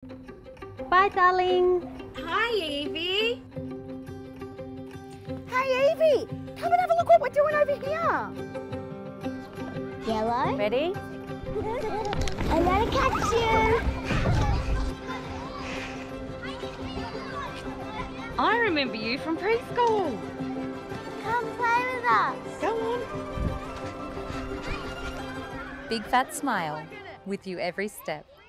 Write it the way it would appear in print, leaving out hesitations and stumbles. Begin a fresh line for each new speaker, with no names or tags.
Bye, darling.
Hi, Evie.
Hey, Evie, come and have a look what we're doing over here.
Yellow.
Ready?
I'm gonna catch you.
I remember you from preschool.
Come play with us.
Go on.
Big Fat Smile, with you every step.